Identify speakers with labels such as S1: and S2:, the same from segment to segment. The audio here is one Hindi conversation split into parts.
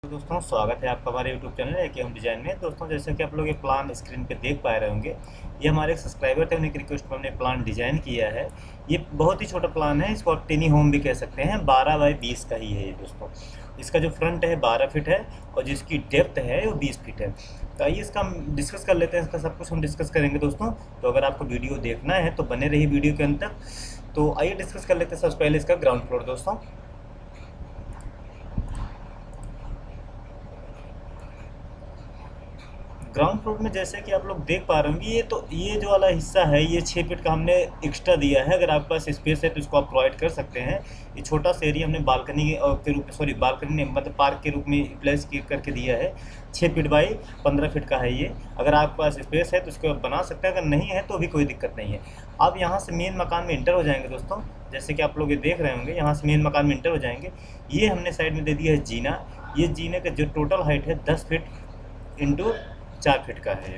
S1: दोस्तों स्वागत है आपका हमारे YouTube चैनल है कि हम डिज़ाइन में। दोस्तों जैसे कि आप लोग ये प्लान स्क्रीन पे देख पा रहे होंगे, ये हमारे एक सब्सक्राइबर थे, उन्हीं की रिक्वेस्ट पर हमने प्लान डिज़ाइन किया है। ये बहुत ही छोटा प्लान है, इसको आप टिनी होम भी कह सकते हैं। 12 बाई 20 का ही है ये दोस्तों। इसका जो फ्रंट है 12 फीट है और जिसकी डेप्थ है वो 20 फीट है। तो आइए इसका हम डिस्कस कर लेते हैं, इसका सब कुछ हम डिस्कस करेंगे दोस्तों। तो अगर आपको वीडियो देखना है तो बने रहिए वीडियो के अंत तक। तो आइए डिस्कस कर लेते हैं सबसे पहले इसका ग्राउंड फ्लोर दोस्तों। ग्राउंड फ्लोर में जैसे कि आप लोग देख पा रहे होंगे, ये जो वाला हिस्सा है ये 6 फीट का हमने एक्स्ट्रा दिया है। अगर आपके पास स्पेस है तो इसको आप प्रोवाइड कर सकते हैं। ये छोटा सा एरिया हमने बालकनी के रूप में, सॉरी बालकनी नहीं मतलब पार्क के रूप में यूटिलाइज करके दिया है। 6 फीट बाई 15 फीट का है ये। अगर आपके पास स्पेस है तो इसको आप बना सकते हैं, अगर नहीं है तो भी कोई दिक्कत नहीं है। आप यहाँ से मेन मकान में इंटर हो जाएंगे दोस्तों। जैसे कि आप लोग ये देख रहे होंगे, यहाँ से मेन मकान में इंटर हो जाएंगे। ये हमने साइड में दे दिया है जीना। ये जीने का जो टोटल हाइट है 10 फीट इंटू 4 फीट का है।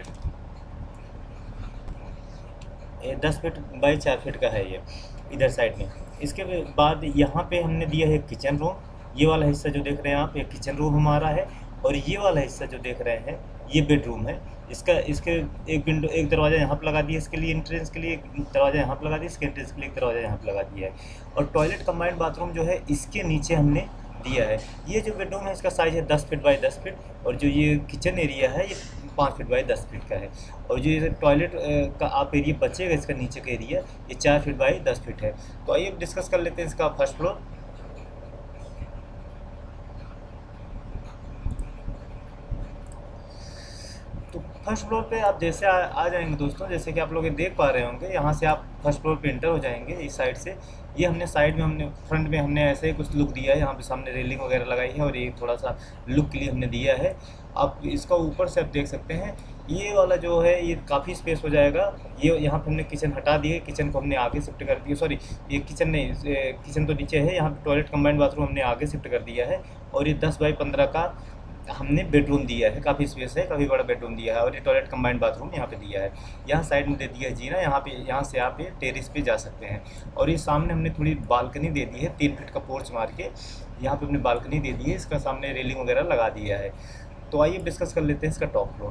S1: ये 10 फीट बाई 4 फीट का है ये इधर साइड में। इसके बाद यहाँ पे हमने दिया है किचन रूम। ये वाला हिस्सा जो देख रहे हैं आप, ये किचन रूम हमारा है। और ये वाला हिस्सा जो देख रहे हैं ये बेडरूम है। इसके एक दरवाज़ा यहाँ पर लगा दिया, इसके लिए एंट्रेंस के लिए एक दरवाज़ा यहाँ पर लगा दिया, इसके एंट्रेंस के लिए एक दरवाज़ा यहाँ पर लगा दिया है। और टॉयलेट कंबाइंड बाथरूम जो है इसके नीचे हमने दिया है। ये जो बेडरूम है इसका साइज़ है 10 फीट बाई 10 फीट। और जो ये किचन एरिया है ये 5 फीट बाई 10 फीट का है। और जो ये टॉयलेट का आप एरिया बचेगा इसका नीचे का एरिया, ये 4 फीट बाई 10 फीट है। तो आइए डिस्कस कर लेते हैं इसका फर्स्ट फ्लोर। तो फर्स्ट फ्लोर पे आप जैसे आ जाएंगे दोस्तों, जैसे कि आप लोग ये देख पा रहे होंगे, यहाँ से आप फर्स्ट फ्लोर पे एंटर हो जाएंगे इस साइड से। ये हमने साइड में हमने फ्रंट में हमने ऐसे ही कुछ लुक दिया है। यहाँ पे सामने रेलिंग वगैरह लगाई है और ये थोड़ा सा लुक के लिए हमने दिया है। आप इसका ऊपर से आप देख सकते हैं, ये वाला जो है ये काफ़ी स्पेस हो जाएगा। ये यहाँ पे हमने किचन हटा दिए, किचन को हमने आगे शिफ्ट कर दिया। सॉरी ये किचन नहीं, किचन तो नीचे है। यहाँ पे टॉयलेट कंबाइंड बाथरूम हमने आगे शिफ्ट कर दिया है। और ये 10 बाई 15 का हमने बेडरूम दिया है, काफ़ी स्पेस है, काफ़ी बड़ा बेडरूम दिया है। और ये टॉयलेट कंबाइंड बाथरूम यहाँ पे दिया है। यहाँ साइड में दे दिया है जीना, यहाँ से आप ये टेरेस पे जा सकते हैं। और ये सामने हमने थोड़ी बालकनी दे दी है, 3 फीट का पोर्च मार के यहाँ पे हमने बालकनी दे दी है। इसका सामने रेलिंग वगैरह लगा दिया है। तो आइए डिस्कस कर लेते हैं इसका टॉप फ्लोर।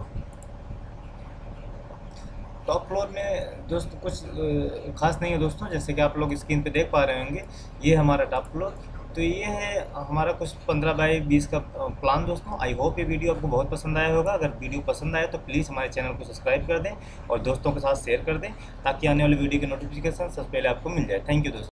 S1: टॉप फ्लोर में दोस्तों कुछ खास नहीं है दोस्तों, जैसे कि आप लोग स्क्रीन पे देख पा रहे होंगे, ये हमारा टॉप फ्लोर। तो ये है हमारा कुछ 15 बाई 20 का प्लान दोस्तों। आई होप ये वीडियो आपको बहुत पसंद आया होगा। अगर वीडियो पसंद आए तो प्लीज़ हमारे चैनल को सब्सक्राइब कर दें और दोस्तों के साथ शेयर कर दें, ताकि आने वाली वीडियो की नोटिफिकेशन सबसे पहले आपको मिल जाए। थैंक यू दोस्तों।